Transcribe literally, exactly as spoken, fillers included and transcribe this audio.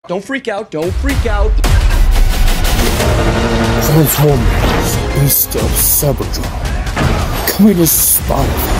Don't freak out, don't freak out. Transformers east of Cybertron. Coming to spot